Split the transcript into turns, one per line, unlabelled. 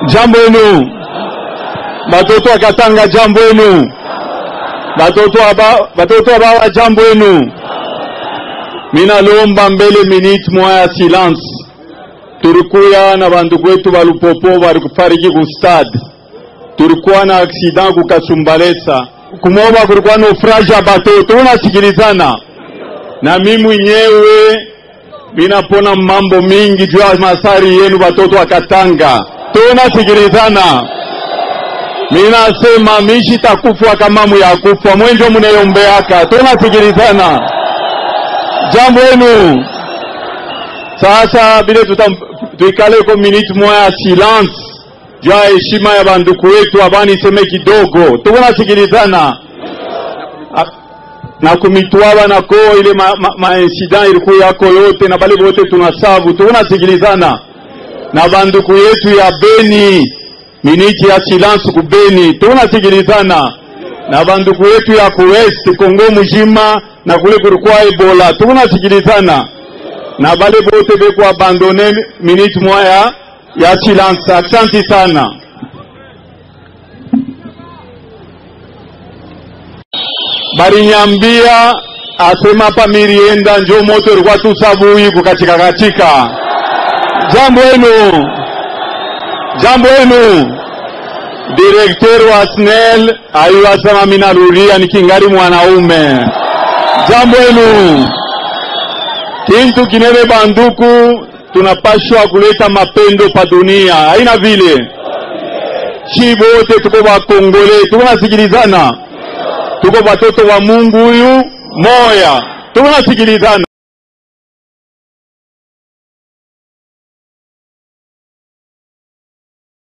Jambo yenu. Batoto wa Katanga jambo yenu. Batoto wa jambo yenu. Mina lomba mbele minute moja ya silence. Turikuya na bandugu wetu wa Lupopo walikufariki ku stade. Turikuwa na accident ku Kasumbalesa. Kumoba kulikuwa na naufraji ya batoto. Unasikilizana. Na mimi mwenyewe minapona mambo mingi juu ya masari yenu batoto wa Katanga. Tunasikilizana. Mina sema mishi takufwa kama muyakufa. Mwenjo munayombeaka. Tunasikilizana. Jambo yenu. Sasa bile tuikale kwa minute moja ya silence. Jua heshima ya banduku wetu abani seme kidogo. Tunasikilizana. Na kumituwa na ko ile incident ilikuwa yako yote na bali bote tunasabu. Tunasikilizana. Na banduku yetu ya Beni. Minute ya silence ku Beni. Tunasikilizana. Na banduku yetu ya West Kongo mjima na kule kulikuwa Ebola. Tunasikilizana. Na bale bote beko abandone minute moja ya silence. Asante sana. Barinyambia asema pa mirienda njo moto ilikuwa tu sabuhi kukatika katika. Jambo yenu. Jambo yenu. Directeur wa SNEL ayu asema minarudia nikingari mwanaume. Jambo yenu. Kintu kinene banduku tunapashwa kuleta mapendo pa dunia. Haina vile. Shibote tuko wa Kongole. Tunasikilizana. Tuko watoto wa Mungu huyu moya. Tunasikilizana.